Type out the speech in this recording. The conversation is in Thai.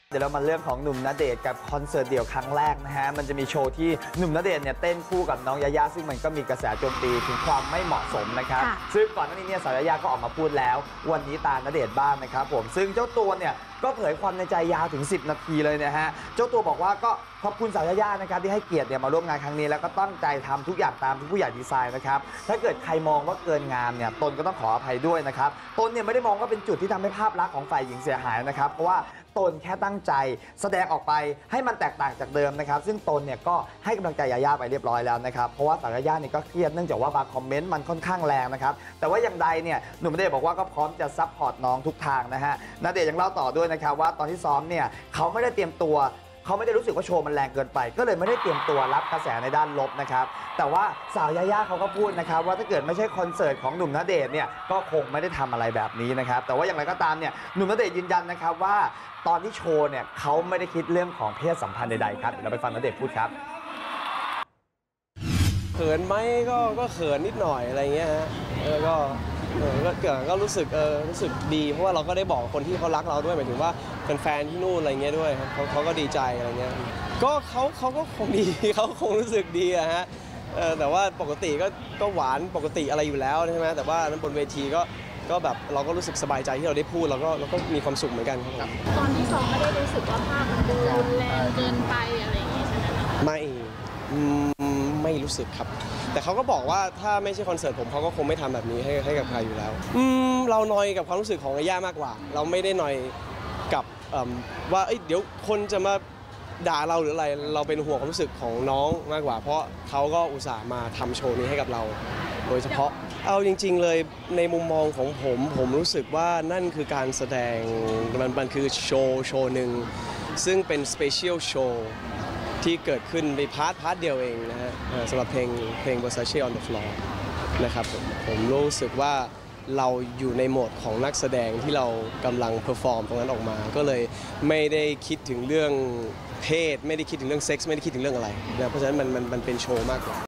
เดี๋ยวเรามาเรื่องของหนุ่มณเดชน์กับคอนเสิร์ตเดี่ยวครั้งแรกนะฮะมันจะมีโชว์ที่หนุ่มณเดชน์เนี่ยเต้นคู่กับน้องยาย่าซึ่งมันก็มีกระแสโจมตีถึงความไม่เหมาะสมนะครับซึ่งก่อนหน้านี้เนี่ยสาวยาย่าก็ออกมาพูดแล้ววันนี้ตาณเดชน์บ้างนะครับผมซึ่งเจ้าตัวเนี่ยก็เผยความในใจยาวถึง10 นาทีเลยนะฮะเจ้าตัวบอกว่าก็ขอบคุณสาวยาย่านะครับที่ให้เกียรติเนี่ยมาร่วมงานครั้งนี้แล้วก็ตั้งใจทำทุกอย่างตามที่ผู้ใหญ่ดีไซน์นะครับถ้าเกิดใครมองว่าเกินงามเนี่ยตนก็ต้องขออภัยด้วยนะครับตนเนี่ยไม่ได้มองว่าเป็นจุดที่ทำให้ภาพลักษณ์ของฝ่ายหญิงเสียหายนะครับเพราะว่าตนแค่ตั้งใจแสดงออกไปให้มันแตกต่างจากเดิมนะครับซึ่งตนเนี่ยก็ให้กำลังใจยาย่าไปเรียบร้อยแล้วนะครับเพราะว่าสาวยาย่าเนี่ยก็เครียดเนื่องจากว่าบางคอมเมนต์มันค่อนข้างแรงนะครับแต่ว่าอย่างใดเนี่ยหนุ่มณเดชน์บอกว่าก็พร้อมจะซัพพอร์ตน้องทุกทางนะฮะณเดชน์ยังเล่าต่อด้วยนะครับว่าตอนที่ซ้อมเนี่ยเขาไม่ได้เตรียมตัวเขาไม่ได้รู้สึกว่าโชว์มันแรงเกินไปก็เลยไม่ได้เตรียมตัวรับกระแสในด้านลบนะครับแต่ว่าสาวยาย่าเขาก็พูดนะครับว่าถ้าเกิดไม่ใช่คอนเสิร์ตของหนุ่มณเดชน์เนี่ยก็คงไม่ได้ทำอะไรแบบนี้นะครับแต่ว่าอย่างไรก็ตามเนี่ยหนุ่มณเดชน์ยืนยันนะครับว่าตอนที่โชว์เนี่ยเขาไม่ได้คิดเรื่องของเพศสัมพันธ์ใดๆครับเดี๋ยวเราไปฟังณเดชน์พูดครับเขินไหมก็เขินนิดหน่อยอะไรเงี้ยฮะก็รู้สึกดีเพราะว่าเราก็ได้บอกคนที่เขารักเราด้วยหมายถึงว่าแฟนที่นู่นอะไรเงี้ยด้วยเขาก็ดีใจอะไรเงี้ยก็เขาก็คงดีเขาคงรู้สึกดีอะฮะแต่ว่าปกติก็หวานปกติอะไรอยู่แล้วใช่ไหมแต่ว่านั้นบนเวทีก็แบบเราก็รู้สึกสบายใจที่เราได้พูดเราก็มีความสุขเหมือนกันครับตอนที่ซ้อมไม่ได้รู้สึกว่าภาพมันดูรุนแรงเกินไปอะไรอย่างงี้ใช่ไหมคะไม่รู้สึกครับแต่เขาก็บอกว่าถ้าไม่ใช่คอนเสิร์ตผมเขาก็คงไม่ทำแบบนี้ให้กับใครอยู่แล้วเรานอยกับความรู้สึกของย่ามากกว่าเราไม่ได้นอยกับว่าเดี๋ยวคนจะมาด่าเราหรืออะไรเราเป็นห่วงความรู้สึกของน้องมากกว่าเพราะเขาก็อุตส่าห์มาทำโชว์นี้ให้กับเราโดยเฉพาะเอาจริงๆเลยในมุมมองของผมรู้สึกว่านั่นคือการแสดงมันคือโชว์หนึ่งซึ่งเป็นสเปเชียลโชว์ที่เกิดขึ้นในพาร์ทเดียวเองนะฮะสำหรับเพลง Versace on the Floor นะครับผมรู้สึกว่าเราอยู่ในโหมดของนักแสดงที่เรากำลังเพอร์ฟอร์มตรงนั้นออกมาก็เลยไม่ได้คิดถึงเรื่องเพศไม่ได้คิดถึงเรื่องเซ็กส์ไม่ได้คิดถึงเรื่องอะไรนะเพราะฉะนั้นมันเป็นโชว์มากกว่า